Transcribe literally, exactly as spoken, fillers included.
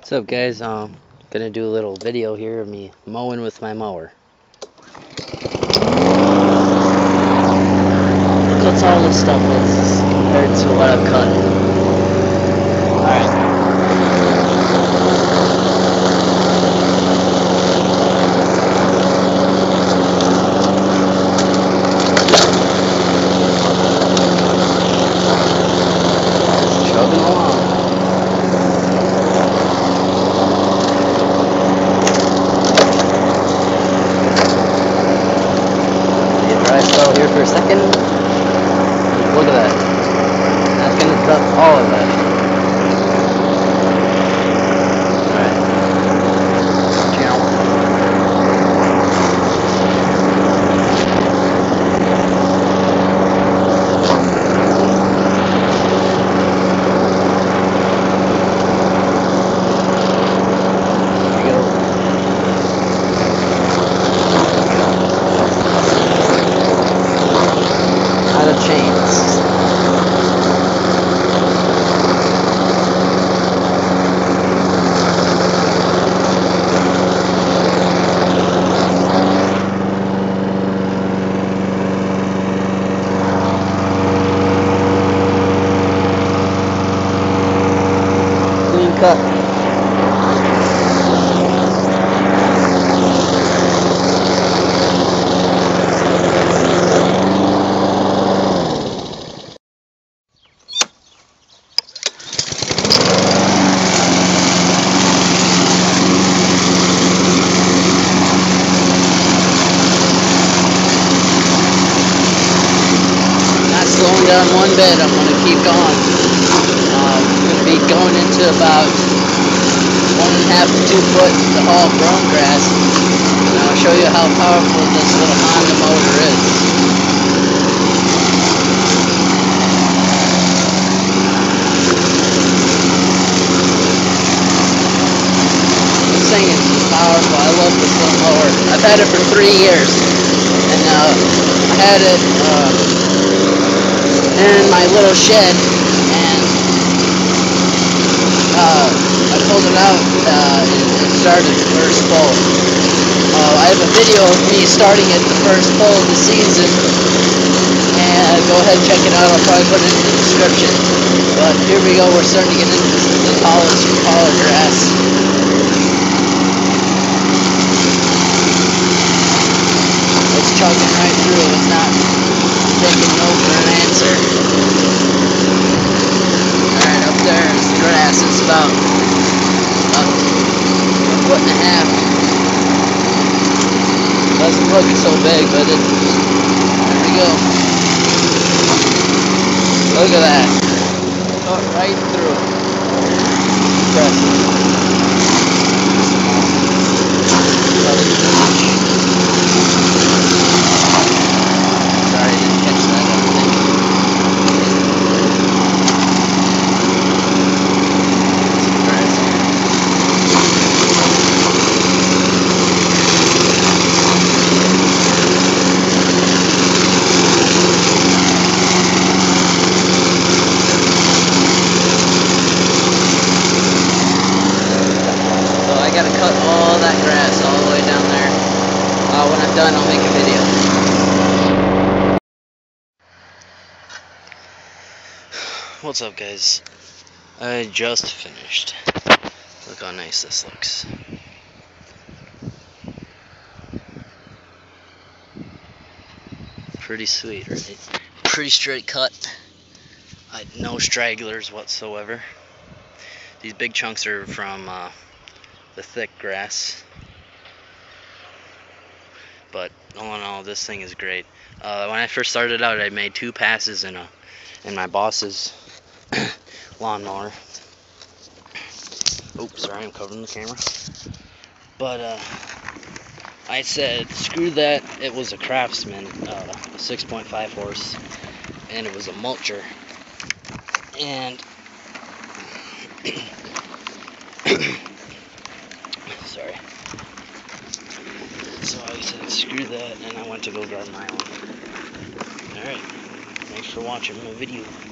What's up, guys? Um, gonna do a little video here of me mowing with my mower. That's all this stuff is compared to what I've cut. Alright. Chugging along. Dry spell here for a second. Look at that. That's gonna cut all of that. Cut. Not slowing down one bit. I'm gonna keep going. Um, I'm gonna be going into about one and a half to two foot to all grown grass, and I'll show you how powerful this little Honda motor is. This thing is just powerful. I love this little mower. I've had it for three years, and uh, I had it uh, in my little shed, and uh, I pulled it out uh, and started the first pull. Uh, I have a video of me starting at the first pull of the season, and go ahead and check it out. I'll probably put it in the description. But here we go. We're starting to get into the tallest, taller grass. It's chugging right through. It's not taking no for an answer. Alright, up there is the grass. It's about a foot and a half. Doesn't look so big, but it, there we go. Look at that. Cut right through. Impressive. Sorry, I didn't catch that up there. I gotta cut all that grass all the way down there. Uh, when I'm done, I'll make a video. What's up, guys? I just finished. Look how nice this looks. Pretty sweet, right? Pretty straight cut. I no stragglers whatsoever. These big chunks are from uh, the thick grass, but all in all, this thing is great. Uh, when I first started out, I made two passes in a in my boss's lawnmower. Oops, sorry, I'm covering the camera. But uh, I said, screw that. It was a Craftsman, uh, a six point five horse, and it was a mulcher. And sorry. So I said, screw that, and I went to go grab my own. Alright, thanks for watching my video.